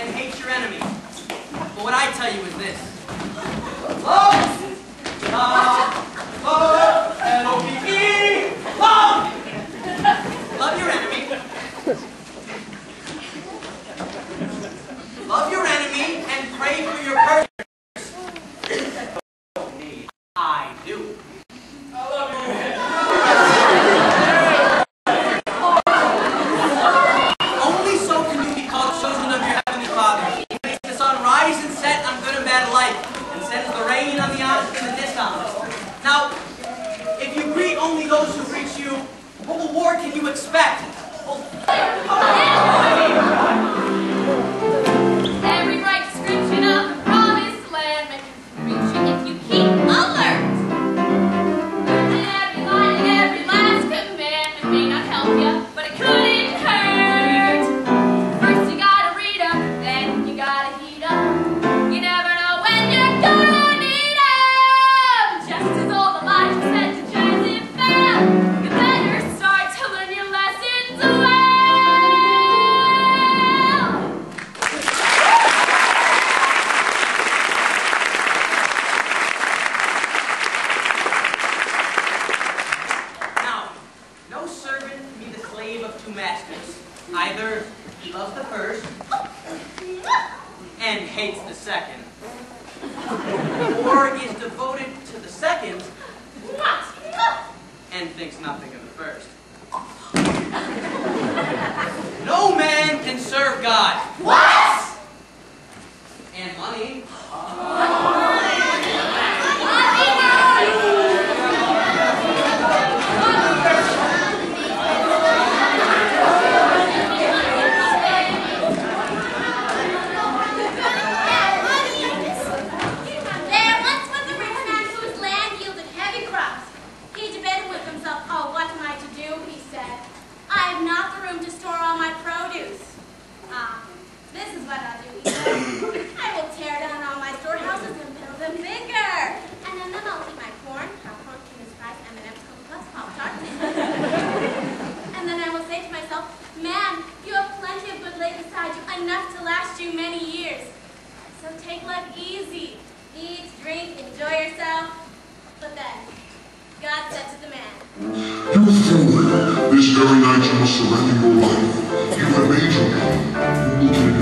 and hate your enemies. But what I tell you is this. Love! Love! L-O-V-E! Love! Love your enemy. Love your enemy and pray for your person. I do. I love you. Only so can you be called children of your heavenly Father. He makes the sun rise and set on good and bad alike, and sends the rain on the honest and the dishonest. Now, if you greet only those who greet you, what reward can you expect? Every right description of the promised land may reach you if you keep alert. And every line and every last commandment may not help you, but it couldn't hurt. First you gotta read up, then you gotta heat up. You never know when you're gonna need 'em. Just as old Elijah said to Jezebel, you better start to learn your lessons well. Now, no servant can be the slave of two masters. Either he loves the first and hates the second, or is devoted to the second and thinks nothing of the first. No man can serve God. What? And money. There once was a rich man whose land yielded heavy crops. He debated with himself, "Oh, what am I to do?" he said. "I have not the room to store all my produce. This is what I'll do," he said. "I will tear down all my storehouses and build them bigger. And then I'll eat my corn, popcorn, peanuts, fries, M&M's, Cocoa Puffs, Pop-Tarts. And then I will say to myself, man, you have plenty of good laid beside you, enough to last you many years. So take life easy. Eat, drink, enjoy yourself." But then, God said to the man, You fool! This very night you must surrender your life. You have made your name. You will